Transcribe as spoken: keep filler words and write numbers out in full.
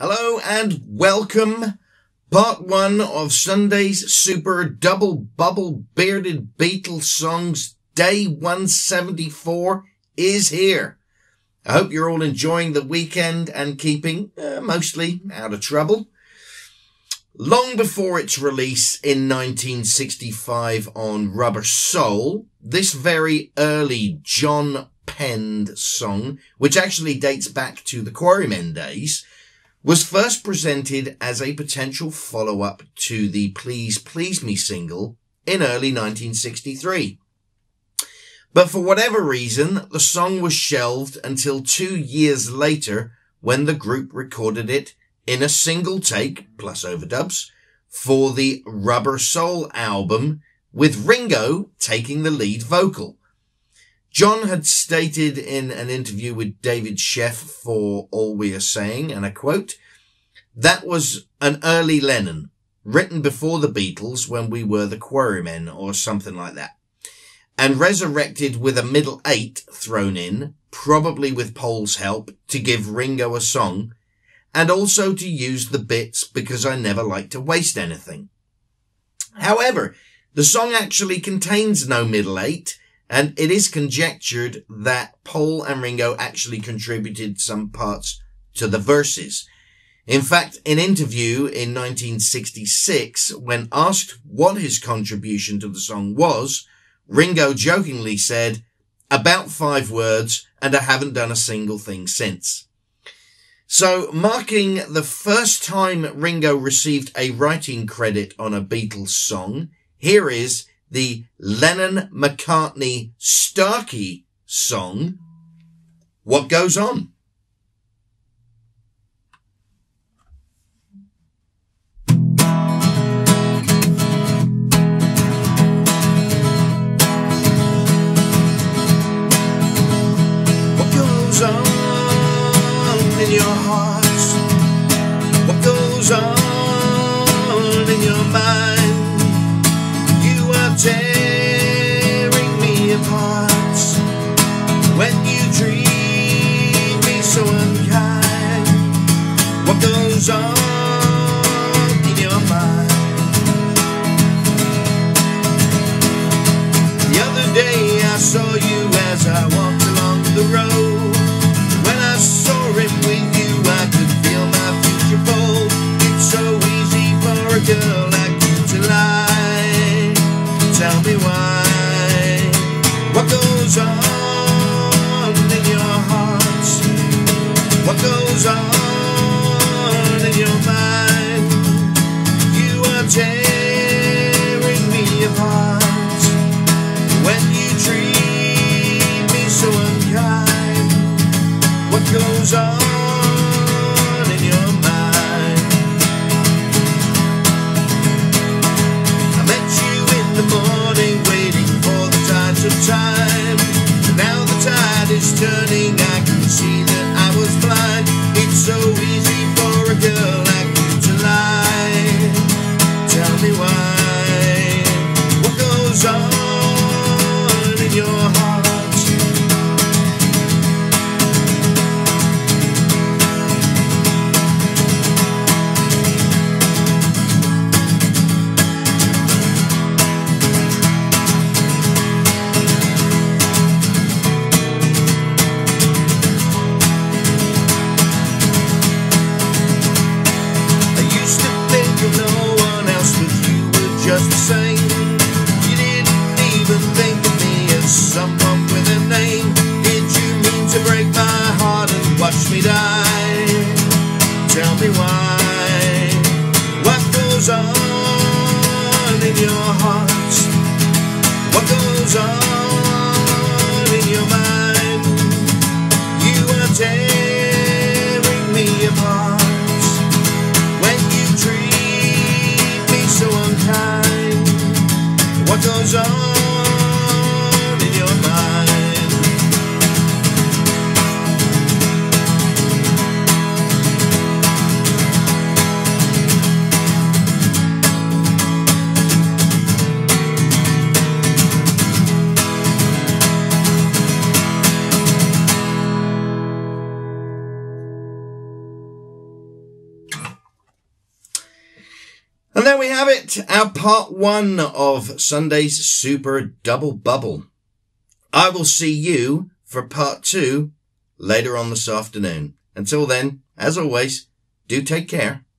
Hello and welcome. Part one of Sunday's Super Double Bubble Bearded Beatles Songs Day one seventy-four is here. I hope you're all enjoying the weekend and keeping uh, mostly out of trouble. Long before its release in nineteen sixty-five on Rubber Soul, this very early John penned song, which actually dates back to the Quarrymen days, was first presented as a potential follow-up to the Please Please Me single in early nineteen sixty-three. But for whatever reason, the song was shelved until two years later when the group recorded it in a single take, plus overdubs, for the Rubber Soul album, with Ringo taking the lead vocal. John had stated in an interview with David Sheff for All We Are Saying, and I quote, "That was an early Lennon, written before the Beatles when we were the Quarrymen," or something like that, and resurrected with a middle eight thrown in, probably with Paul's help, to give Ringo a song, and also to use the bits because I never like to waste anything. However, the song actually contains no middle eight, and it is conjectured that Paul and Ringo actually contributed some parts to the verses. In fact, in an interview in nineteen sixty-six, when asked what his contribution to the song was, Ringo jokingly said, "About five words, and I haven't done a single thing since." So, marking the first time Ringo received a writing credit on a Beatles song, here is the Lennon-McCartney-Starkey song, What Goes On? What goes on in your hearts? What goes on in your mind? Tearing me apart when you treat me so unkind. What goes on in your mind? The other day I saw you as I walked along the road. When I saw him with you I could feel my future fold. It's so easy for a girl like you to lie. Tell me why. What goes on in your heart? What goes on in your mind? You are tearing me apart when you treat me so unkind. What goes on in your mind? I met you in the morning, waiting for the tides of time. Now the tide is turning, I can see that I was blind. It's so easy for a girl like you to And there we have it, our part one of Sunday's Super Double Bubble. I will see you for part two later on this afternoon. Until then, as always, do take care.